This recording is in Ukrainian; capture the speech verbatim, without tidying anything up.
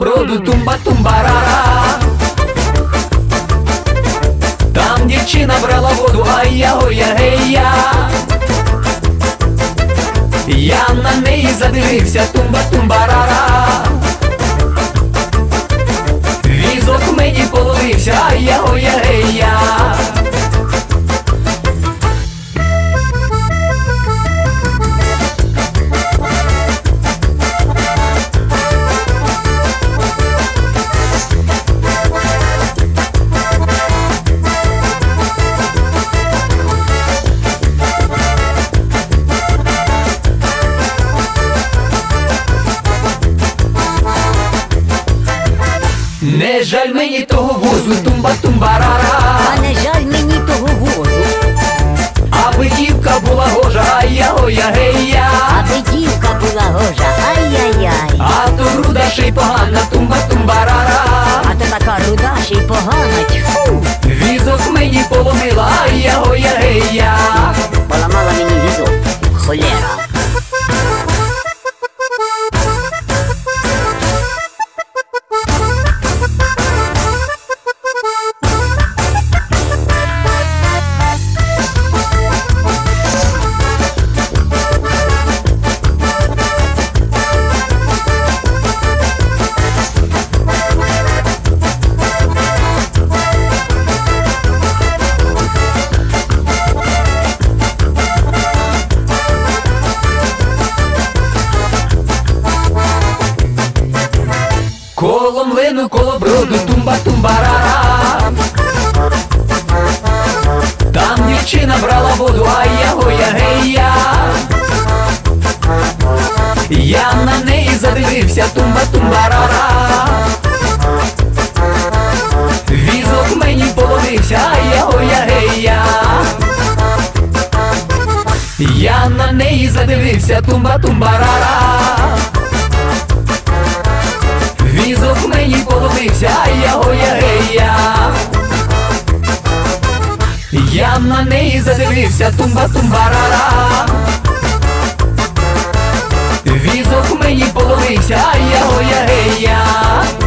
колоброду, тумба-тумбарара. Там дівчина брала воду, ай-я-ой-я, гей-я. Я на неї задивився, тумба-тумбарара. Візок мені половився, ай-я-ой-я, гей-я. Не жаль мені того возу, тумба-тумбарара. А не жаль мені того возу, Аби дівка була гожа, ай-я-ой-я, гей-я. аби дівка була гожа, ай-яй-яй. А то руда ще й погана, тумба-тумбарара. А то така руда ще й погана, тьфу. Візок мені поломила, ай-я-ой-я, гей-я. Поламала мені візок, холєра. Коло млину, коло броду, тумба-тумбарара. Там дівчина брала воду, ай-я-ой-я, гей-я. Я на неї задивився, тумба-тумбарара. Візок мені половився, ай-я-ой-я, гей-я. Я на неї задивився, тумба-тумбарара. Візок мені половився, ай-я-ой-я, гей-я. Я на неї задивився, тумба-тумбарара. Візок мені половився, ай-я-ой-я, гей-я.